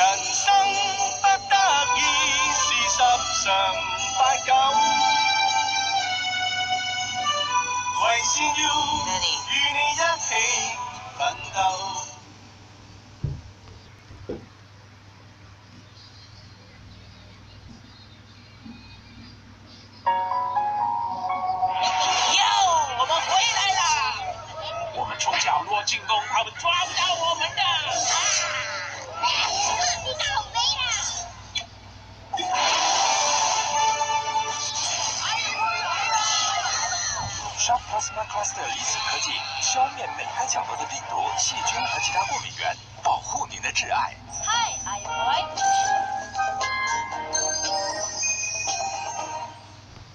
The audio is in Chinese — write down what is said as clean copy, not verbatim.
人生不得已是十常八九，为是要与你一起奋斗。 从角落进攻，他们抓不到我们的。 你倒霉啦！ Shop Plasma Cluster 离子科技消灭每个角落的病毒、细菌和其他过敏源，保护您的挚爱。